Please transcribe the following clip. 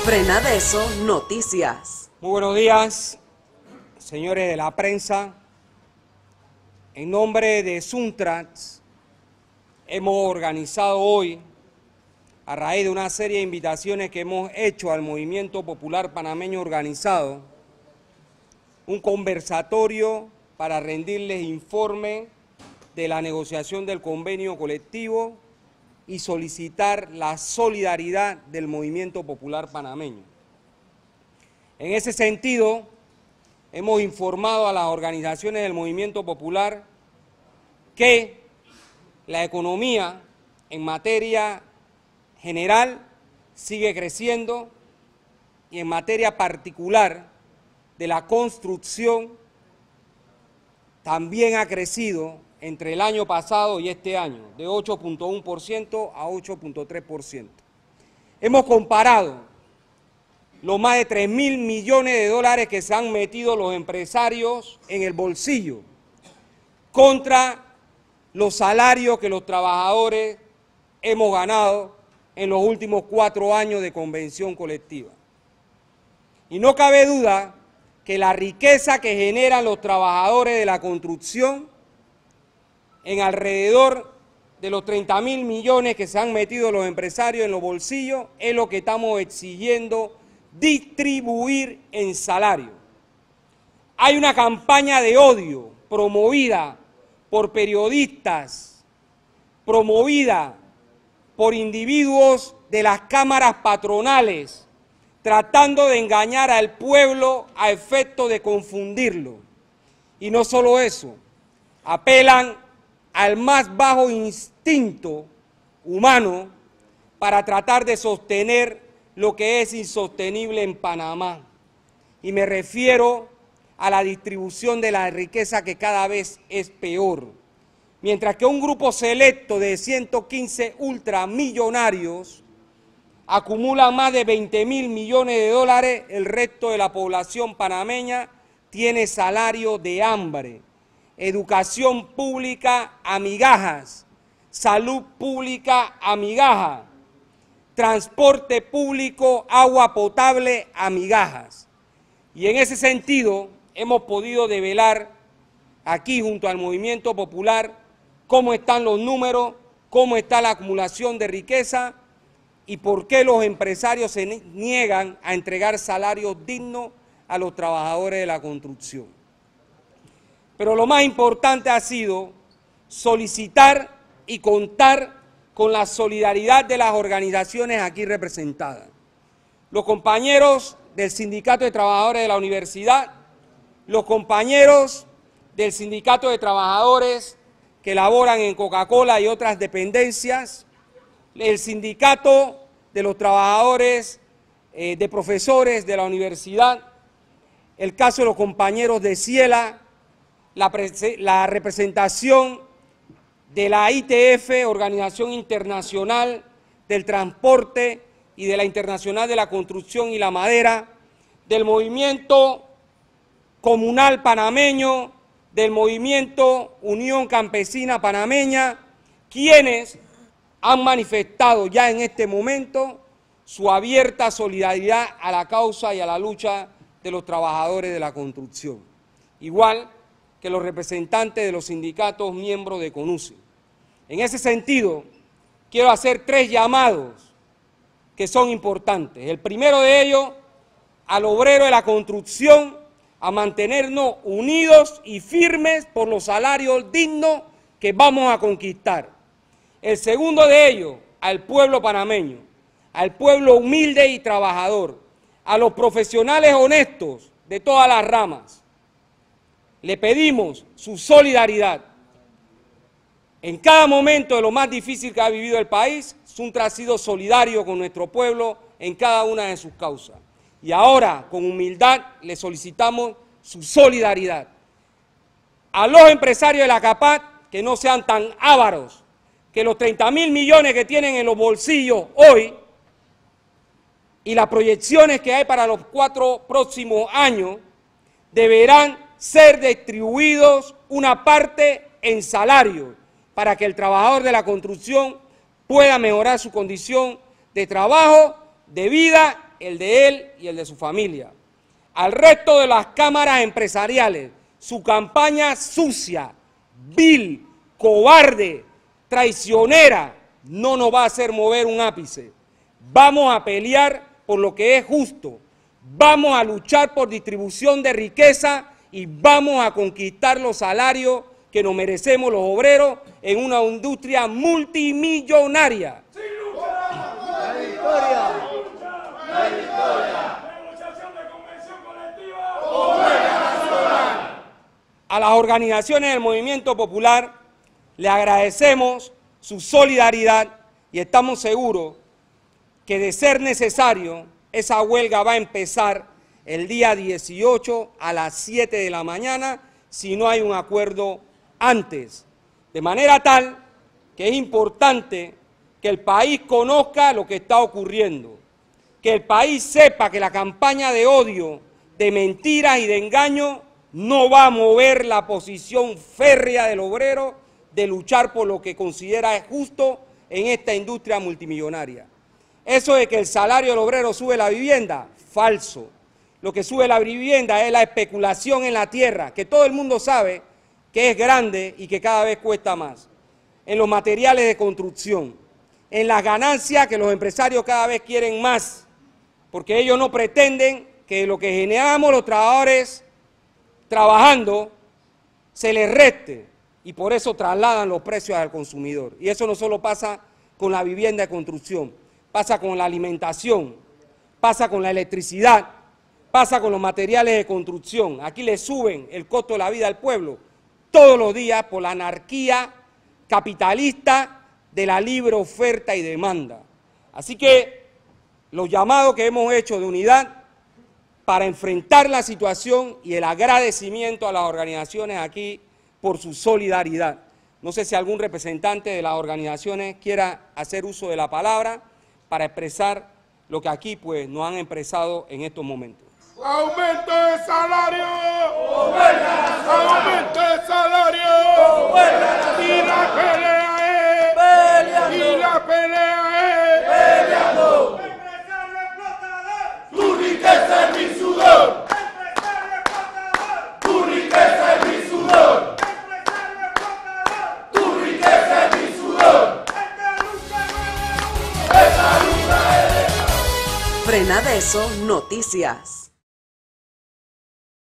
Frenadeso Noticias. Muy buenos días, señores de la prensa. En nombre de Suntrax, hemos organizado hoy, a raíz de una serie de invitaciones que hemos hecho al Movimiento Popular Panameño Organizado, un conversatorio para rendirles informe de la negociación del convenio colectivo y solicitar la solidaridad del Movimiento Popular Panameño. En ese sentido, hemos informado a las organizaciones del Movimiento Popular que la economía en materia general sigue creciendo y en materia particular de la construcción también ha crecido entre el año pasado y este año, de 8.1% a 8.3%. Hemos comparado los más de 3.000 millones de dólares que se han metido los empresarios en el bolsillo contra los salarios que los trabajadores hemos ganado en los últimos 4 años de convención colectiva. Y no cabe duda que la riqueza que generan los trabajadores de la construcción en alrededor de los 30.000 millones que se han metido los empresarios en los bolsillos es lo que estamos exigiendo distribuir en salario. Hay una campaña de odio promovida por periodistas, promovida por individuos de las cámaras patronales, tratando de engañar al pueblo a efecto de confundirlo. Y no solo eso, apelan al más bajo instinto humano para tratar de sostener lo que es insostenible en Panamá. Y me refiero a la distribución de la riqueza que cada vez es peor. Mientras que un grupo selecto de 115 ultramillonarios acumula más de 20.000 millones de dólares, el resto de la población panameña tiene salario de hambre, educación pública a migajas, salud pública a migajas, transporte público, agua potable a migajas. Y en ese sentido hemos podido develar aquí junto al Movimiento Popular cómo están los números, cómo está la acumulación de riqueza y por qué los empresarios se niegan a entregar salarios dignos a los trabajadores de la construcción. Pero lo más importante ha sido solicitar y contar con la solidaridad de las organizaciones aquí representadas. Los compañeros del Sindicato de Trabajadores de la Universidad, los compañeros del Sindicato de Trabajadores que laboran en Coca-Cola y otras dependencias, el Sindicato de los Trabajadores de Profesores de la Universidad, el caso de los compañeros de Ciela, la representación de la ITF, Organización Internacional del Transporte y de la Internacional de la Construcción y la Madera, del Movimiento Comunal Panameño, del Movimiento Unión Campesina Panameña, quienes han manifestado ya en este momento su abierta solidaridad a la causa y a la lucha de los trabajadores de la construcción. Igual que los representantes de los sindicatos miembros de CONUCE. En ese sentido, quiero hacer 3 llamados que son importantes. El primero de ellos, al obrero de la construcción, a mantenernos unidos y firmes por los salarios dignos que vamos a conquistar. El segundo de ellos, al pueblo panameño, al pueblo humilde y trabajador, a los profesionales honestos de todas las ramas. Le pedimos su solidaridad. En cada momento de lo más difícil que ha vivido el país, Suntra ha sido solidario con nuestro pueblo en cada una de sus causas. Y ahora, con humildad, le solicitamos su solidaridad. A los empresarios de la CAPAC, que no sean tan ávaros, que los 30.000 millones que tienen en los bolsillos hoy y las proyecciones que hay para los 4 próximos años, deberán ser distribuidos una parte en salario para que el trabajador de la construcción pueda mejorar su condición de trabajo, de vida el de él y el de su familia. Al resto de las cámaras empresariales, su campaña sucia, vil, cobarde, traicionera, no nos va a hacer mover un ápice. Vamos a pelear por lo que es justo, vamos a luchar por distribución de riqueza y vamos a conquistar los salarios que nos merecemos los obreros en una industria multimillonaria. ¡Sin lucha! ¡La victoria! ¡La victoria! ¡Negociación de convención colectiva! ¡O huelga nacional! A las organizaciones del movimiento popular le agradecemos su solidaridad y estamos seguros que de ser necesario, esa huelga va a empezar el día 18 a las 7 de la mañana si no hay un acuerdo antes. De manera tal que es importante que el país conozca lo que está ocurriendo, que el país sepa que la campaña de odio, de mentiras y de engaño no va a mover la posición férrea del obrero de luchar por lo que considera es justo en esta industria multimillonaria. Eso de que el salario del obrero sube la vivienda, falso. Lo que sube la vivienda es la especulación en la tierra, que todo el mundo sabe que es grande y que cada vez cuesta más. En los materiales de construcción, en las ganancias que los empresarios cada vez quieren más, porque ellos no pretenden que lo que generamos los trabajadores trabajando se les reste y por eso trasladan los precios al consumidor. Y eso no solo pasa con la vivienda de construcción, pasa con la alimentación, pasa con la electricidad, pasa con los materiales de construcción. Aquí le suben el costo de la vida al pueblo todos los días por la anarquía capitalista de la libre oferta y demanda. Así que los llamados que hemos hecho de unidad para enfrentar la situación y el agradecimiento a las organizaciones aquí por su solidaridad. No sé si algún representante de las organizaciones quiera hacer uso de la palabra para expresar lo que aquí pues nos han expresado en estos momentos. ¡Aumento de salario! ¡O huelga nacional! ¡Aumento de salario! ¡O huelga nacional! ¡Y la pelea es! ¡Peleando! ¡Y la pelea es! ¡Peleando! ¡Empresario explotador! ¡Tu riqueza es mi sudor! ¡Empresario explotador! ¡Tu riqueza es mi sudor! ¡Empresario explotador! ¡Tu riqueza es mi sudor! ¡Esta lucha no es de uno! ¡Esta lucha es de todos! Frenadeso Noticias.